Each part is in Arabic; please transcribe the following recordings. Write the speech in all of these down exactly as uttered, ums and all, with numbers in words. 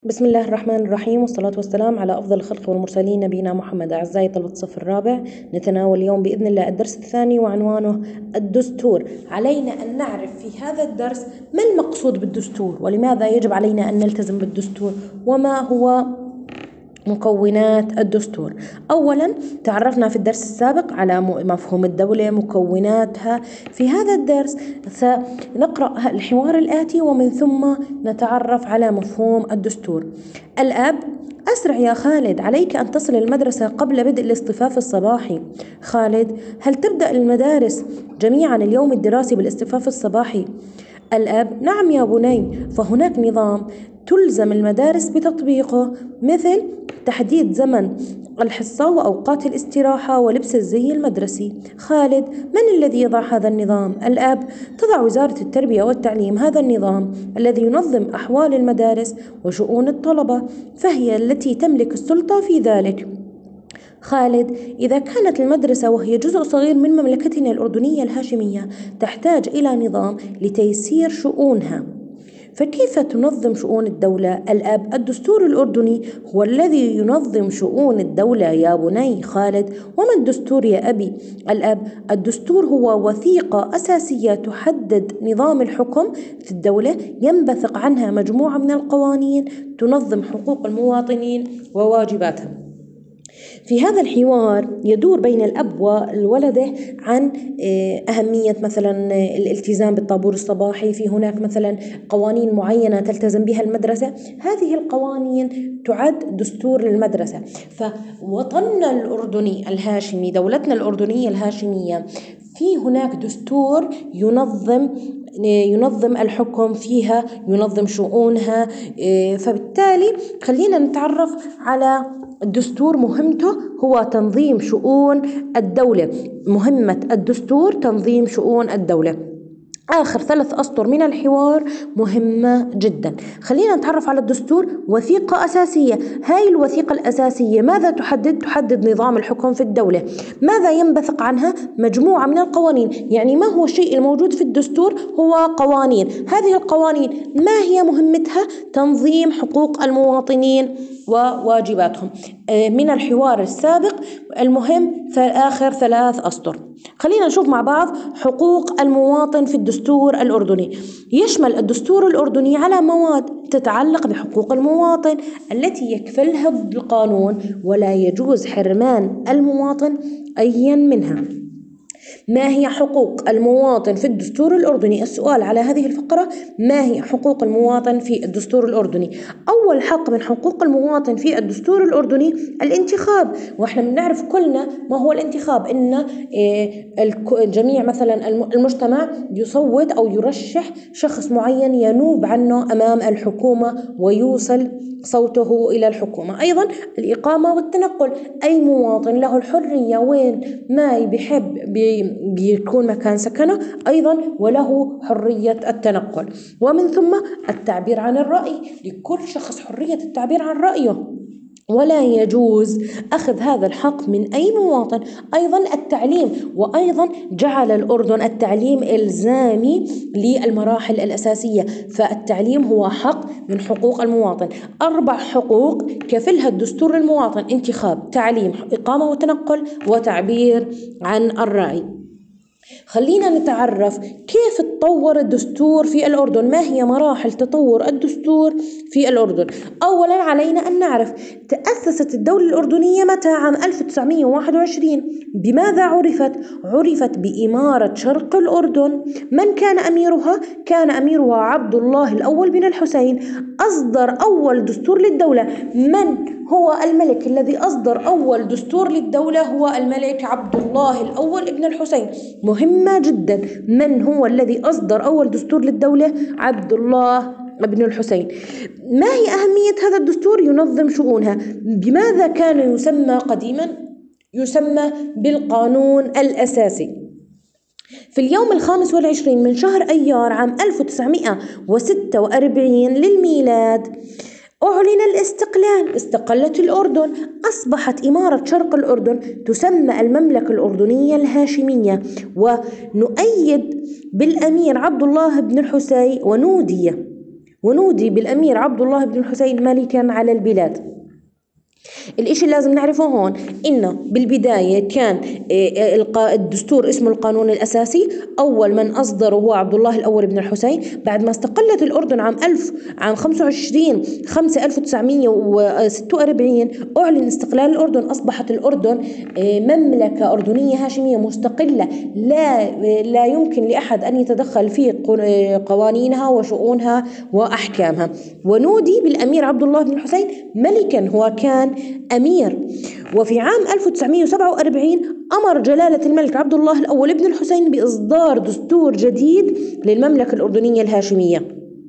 بسم الله الرحمن الرحيم، والصلاة والسلام على أفضل الخلق والمرسلين نبينا محمد. أعزائي طلبة الصف الرابع، نتناول اليوم بإذن الله الدرس الثاني وعنوانه الدستور. علينا أن نعرف في هذا الدرس ما المقصود بالدستور، ولماذا يجب علينا أن نلتزم بالدستور، وما هو مكونات الدستور. أولا، تعرفنا في الدرس السابق على مفهوم الدولة، مكوناتها. في هذا الدرس سنقرأ الحوار الآتي ومن ثم نتعرف على مفهوم الدستور. الأب: أسرع يا خالد، عليك أن تصل المدرسة قبل بدء الاصطفاف الصباحي. خالد: هل تبدأ المدارس جميعا اليوم الدراسي بالاصطفاف الصباحي؟ الأب: نعم يا بني، فهناك نظام تلزم المدارس بتطبيقه، مثل تحديد زمن الحصة وأوقات الاستراحة ولبس الزي المدرسي. خالد: من الذي يضع هذا النظام؟ الأب: تضع وزارة التربية والتعليم هذا النظام الذي ينظم أحوال المدارس وشؤون الطلبة، فهي التي تملك السلطة في ذلك. خالد: إذا كانت المدرسة وهي جزء صغير من مملكتنا الأردنية الهاشمية تحتاج إلى نظام لتيسير شؤونها، فكيف تنظم شؤون الدولة؟ الأب: الدستور الأردني هو الذي ينظم شؤون الدولة يا بني. خالد: وما الدستور يا أبي؟ الأب: الدستور هو وثيقة أساسية تحدد نظام الحكم في الدولة، ينبثق عنها مجموعة من القوانين تنظم حقوق المواطنين وواجباتهم. في هذا الحوار يدور بين الأب والولده عن أهمية مثلا الالتزام بالطابور الصباحي. في هناك مثلا قوانين معينة تلتزم بها المدرسة، هذه القوانين تعد دستور للمدرسة. فوطننا الأردني الهاشمي، دولتنا الأردنية الهاشمية، في هناك دستور ينظم ينظم الحكم فيها، ينظم شؤونها. فبالتالي خلينا نتعرف على الدستور. مهمته هو تنظيم شؤون الدولة. مهمة الدستور تنظيم شؤون الدولة. آخر ثلاث أسطر من الحوار مهمة جدا. خلينا نتعرف على الدستور. وثيقة أساسية، هاي الوثيقة الأساسية ماذا تحدد؟ تحدد نظام الحكم في الدولة. ماذا ينبثق عنها؟ مجموعة من القوانين. يعني ما هو الشيء الموجود في الدستور؟ هو قوانين. هذه القوانين ما هي مهمتها؟ تنظيم حقوق المواطنين وواجباتهم. من الحوار السابق المهم في آخر ثلاث أسطر. خلينا نشوف مع بعض حقوق المواطن في الدستور الأردني. يشمل الدستور الأردني على مواد تتعلق بحقوق المواطن التي يكفلها القانون، ولا يجوز حرمان المواطن أيا منها. ما هي حقوق المواطن في الدستور الأردني؟ السؤال على هذه الفقرة: ما هي حقوق المواطن في الدستور الأردني؟ أول حق من حقوق المواطن في الدستور الأردني الانتخاب. وإحنا بنعرف كلنا ما هو الانتخاب، إن الجميع مثلا المجتمع يصوت أو يرشح شخص معين ينوب عنه أمام الحكومة ويوصل صوته إلى الحكومة. أيضا الإقامة والتنقل، أي مواطن له الحرية وين ما بيحب بيكون مكان سكنه، أيضا وله حرية التنقل. ومن ثم التعبير عن الرأي، لكل شخص حرية التعبير عن رأيه، ولا يجوز أخذ هذا الحق من أي مواطن. أيضا التعليم، وأيضا جعل الأردن التعليم إلزامي للمراحل الأساسية، فالتعليم هو حق من حقوق المواطن. أربع حقوق كفلها الدستور للمواطن: انتخاب، تعليم، إقامة وتنقل، وتعبير عن الرأي. خلينا نتعرف كيف تطور الدستور في الأردن، ما هي مراحل تطور الدستور في الأردن. أولا علينا أن نعرف تأسست الدولة الأردنية متى؟ عام ألف وتسعمائة وواحد وعشرين. بماذا عرفت؟ عرفت بإمارة شرق الأردن. من كان أميرها؟ كان أميرها عبد الله الأول بن الحسين. أصدر أول دستور للدولة. من هو الملك الذي أصدر أول دستور للدولة؟ هو الملك عبد الله الأول ابن الحسين. مهمة جدا، من هو الذي أصدر أول دستور للدولة؟ عبد الله ابن الحسين. ما هي أهمية هذا الدستور؟ ينظم شؤونها. بماذا كان يسمى قديما؟ يسمى بالقانون الأساسي. في اليوم الخامس والعشرين من شهر أيار عام ألف وتسعمائة وستة وأربعين للميلاد أعلن الاستقلال. استقلت الأردن، أصبحت إمارة شرق الأردن تسمى المملكة الأردنية الهاشمية، ونؤيد بالأمير عبد الله بن الحسين، ونودي ونودي بالأمير عبد الله بن الحسين ملكا على البلاد. الإشي اللي لازم نعرفه هون إنه بالبداية كان الدستور اسمه القانون الأساسي، أول من أصدره هو عبد الله الأول بن الحسين. بعد ما استقلت الأردن عام ألف عام خمسة وعشرين خمسة ألف وتسعمية وستة وأربعين أعلن استقلال الأردن. أصبحت الأردن مملكة أردنية هاشمية مستقلة، لا لا يمكن لأحد أن يتدخل في قوانينها وشؤونها وأحكامها. ونودي بالأمير عبد الله بن الحسين ملكا، هو كان أمير. وفي عام ألف وتسعمية وسبعة وأربعين أمر جلالة الملك عبد الله الأول بن الحسين بإصدار دستور جديد للمملكة الأردنية الهاشمية.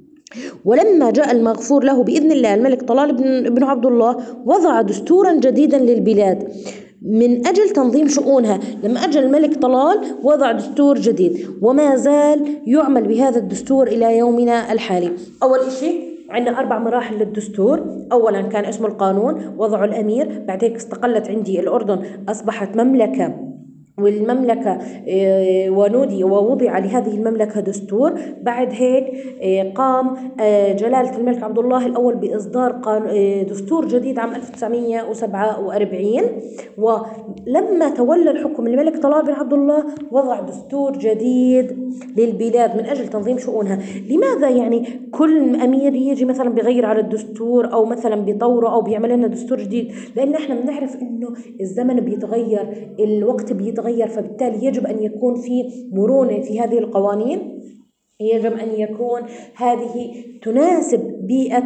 ولما جاء المغفور له بإذن الله الملك طلال بن عبد الله وضع دستورا جديدا للبلاد من أجل تنظيم شؤونها. لما أجى الملك طلال وضع دستور جديد، وما زال يعمل بهذا الدستور إلى يومنا الحالي. أول شيء عندنا أربع مراحل للدستور. أولا كان اسمه القانون، وضعه الأمير. بعد هيك استقلت عندي الأردن، أصبحت مملكة، والمملكة ونودي ووضع لهذه المملكة دستور. بعد هيك قام جلالة الملك عبد الله الأول بإصدار دستور جديد عام ألف وتسعمية وسبعة وأربعين. ولما تولى الحكم الملك طلال بن عبد الله وضع دستور جديد للبلاد من أجل تنظيم شؤونها. لماذا يعني كل أمير يجي مثلا بيغير على الدستور أو مثلا بيطوره أو بيعمل لنا دستور جديد؟ لأن احنا بنعرف إنه الزمن بيتغير، الوقت بيتغير، فبالتالي يجب أن يكون في مرونة في هذه القوانين. يجب أن يكون هذه تناسب بيئة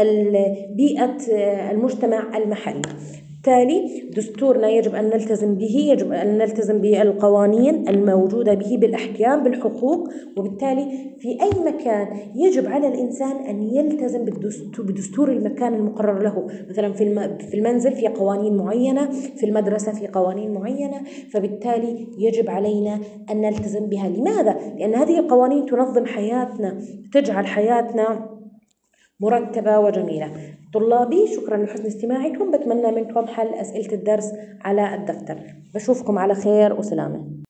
بيئة المجتمع المحلي. بالتالي دستورنا يجب أن نلتزم به، يجب أن نلتزم بالقوانين الموجودة به، بالأحكام، بالحقوق. وبالتالي في أي مكان يجب على الإنسان أن يلتزم بدستور المكان المقرر له. مثلا في المنزل في قوانين معينة، في المدرسة في قوانين معينة، فبالتالي يجب علينا أن نلتزم بها. لماذا؟ لأن هذه القوانين تنظم حياتنا، تجعل حياتنا مرتبة وجميلة. طلابي شكرا لحسن استماعكم، بتمنى منكم حل أسئلة الدرس على الدفتر. بشوفكم على خير وسلامة.